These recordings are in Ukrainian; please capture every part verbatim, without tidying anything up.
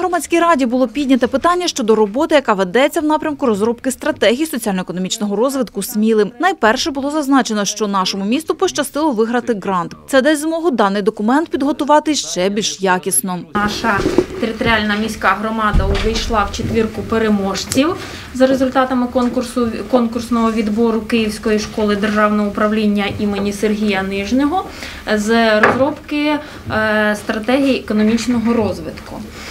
громадській раді було піднято питання щодо роботи, яка ведеться в напрямку розробки стратегії соціально-економічного розвитку Сміли. Найперше було зазначено, що нашому місту пощастило виграти грант. Це дасть змогу даний документ підготувати ще більш якісно. Наша територіальна міська громада увійшла в четвірку переможців за результатами конкурсу конкурсного відбору Київської школи державного управління імені Сергія Нижнього з розробки стратегії економічного розвитку.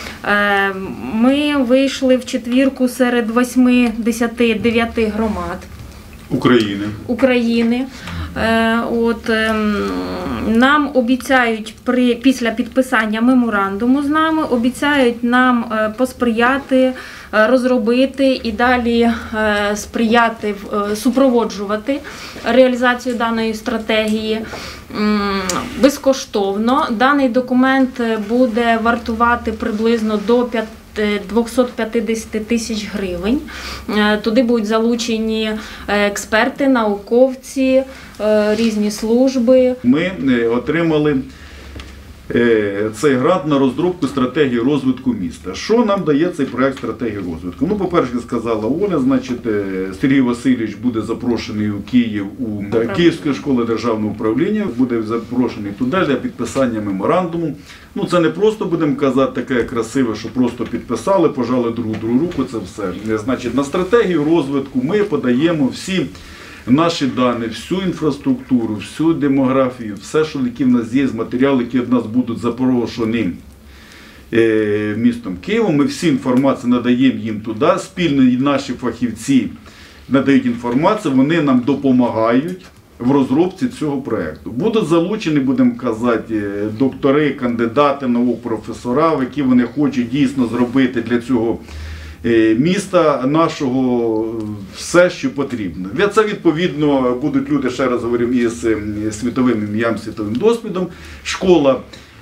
Ми вийшли в четвірку серед восьмидесяти дев'яти громад України. України. От, нам обіцяють при, після підписання меморандуму з нами, обіцяють нам посприяти, розробити і далі сприяти, супроводжувати реалізацію даної стратегії безкоштовно. Даний документ буде вартувати приблизно до двохсот п'ятдесяти тисяч гривень. Туди будуть залучені експерти, науковці, різні служби. Ми отримали цей грант на розробку стратегії розвитку міста. Що нам дає цей проєкт стратегії розвитку? Ну, по-перше, сказала Оля, значить, Сергій Васильович буде запрошений у Київ у Київську школу державного управління, буде запрошений туди для підписання меморандуму. Ну, це не просто, будемо казати, таке красиве, що просто підписали, пожали друг другу руку, це все. Значить, на стратегію розвитку ми подаємо всі наші дані, всю інфраструктуру, всю демографію, все, що які в нас є, матеріали, які в нас будуть запрошені містом Києвом, ми всі інформацію надаємо їм туди, спільно наші фахівці надають інформацію, вони нам допомагають в розробці цього проєкту. Будуть залучені, будемо казати, доктори, кандидати наук, професора, які вони хочуть дійсно зробити для цього міста нашого все, що потрібно. Це, відповідно, будуть люди, ще раз говоримо, із світовим ім'ям, світовим досвідом. Школа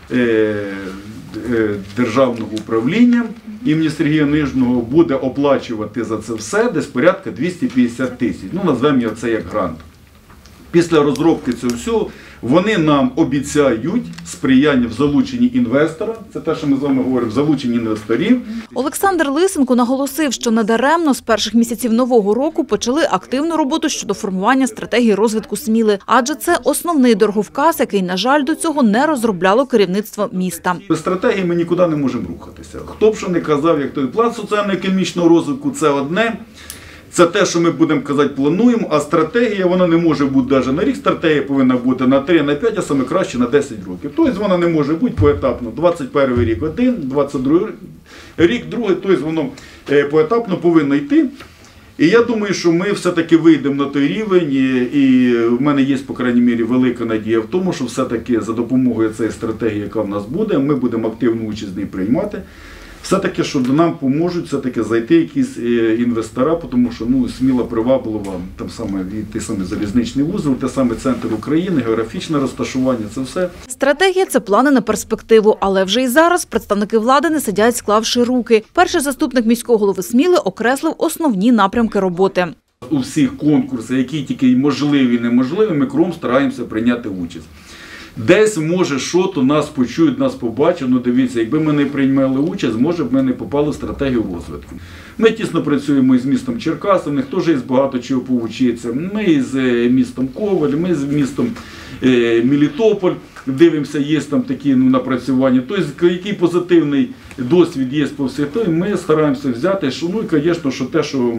державного управління імені Сергія Нижнього буде оплачувати за це все десь порядка двісті п'ятдесят тисяч. Ну, назвемо його це як грант. Після розробки цього всього вони нам обіцяють сприяння в залученні інвестора, це те, що ми з вами говоримо, в залученні інвесторів. Олександр Лисенко наголосив, що надаремно з перших місяців нового року почали активну роботу щодо формування стратегії розвитку Сміли, адже це основний дороговказ, який, на жаль, до цього не розробляло керівництво міста. Без стратегії ми нікуди не можемо рухатися. Хто б що не казав, як той план соціально-економічного розвитку – це одне. Це те, що ми будемо казати, плануємо, а стратегія, вона не може бути навіть на рік, стратегія повинна бути на три, на п'ять, а саме краще на десять років. Тобто вона не може бути поетапно. двадцять перший рік один, двадцять другий рік другий, тобто воно поетапно повинно йти. І я думаю, що ми все-таки вийдемо на той рівень, і в мене є, по крайній мірі, велика надія в тому, що все-таки за допомогою цієї стратегії, яка в нас буде, ми будемо активну участь в ній приймати. Все-таки, що нам поможуть все-таки зайти якісь інвестора, тому що ну, Сміла приваблива, там саме той самий залізничний вузол, те саме центр України, географічне розташування, це все. Стратегія – це плани на перспективу, але вже і зараз представники влади не сидять, склавши руки. Перший заступник міського голови Сміли окреслив основні напрямки роботи. У всіх конкурсах, які тільки можливі і неможливі, ми кругом стараємося прийняти участь. Десь, може, що-то нас почують, нас побачать, ну дивіться, якби ми не приймали участь, може б ми не попали в стратегію розвитку. Ми тісно працюємо із містом Черкаси, в них теж є багато чого повчитися. Ми з містом Коваль, ми з містом Мелітополь, дивимося, є там такі ну, напрацювання. Тобто, який позитивний досвід є по всіх, то ми стараємося взяти, що, ну і, звісно, що те, що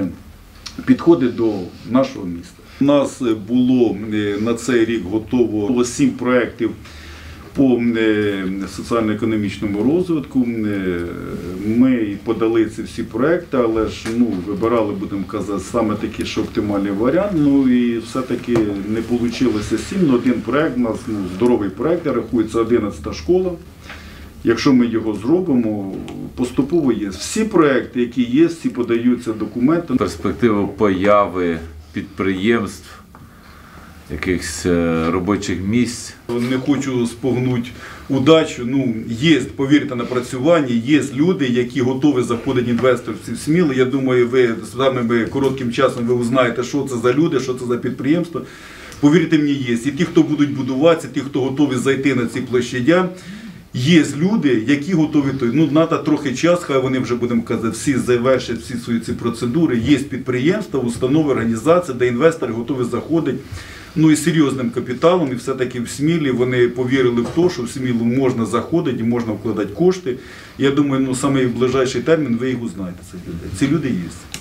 підходить до нашого міста. У нас було на цей рік готово сім проєктів по соціально-економічному розвитку. Ми подали ці всі проєкти, але ж ну, вибирали, будемо казати, саме такий, що оптимальний варіант. Ну і все-таки не вийшло сім, але один проєкт, у нас ну, здоровий проєкт, рахується одинадцята школа. Якщо ми його зробимо, поступово є. Всі проєкти, які є, всі подаються документи. Перспектива появи підприємств, якихось робочих місць. Не хочу спогнути удачу. Ну, є, повірте, напрацювання, є люди, які готові заходити інвесторів в Смілу. Я думаю, ви самим коротким часом ви узнаєте, що це за люди, що це за підприємство. Повірте мені, є. І ті, хто будуть будуватися, ті, хто готові зайти на ці площадя, Є люди, які готові, то, ну, треба трохи час, хай вони вже, будемо казати, всі завершать всі свої ці процедури. Є підприємства, установи, організації, де інвестори готові заходити, ну, і серйозним капіталом, і все-таки в Смілі вони повірили в те, що в Смілу можна заходити і можна вкладати кошти. Я думаю, ну, саме в ближайший термін ви їх узнаєте, цих людей. Ці люди є.